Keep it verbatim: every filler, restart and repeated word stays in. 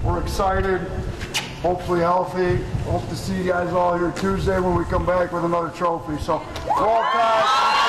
We're excited, hopefully healthy. Hope to see you guys all here Tuesday when we come back with another trophy. So, roll tide.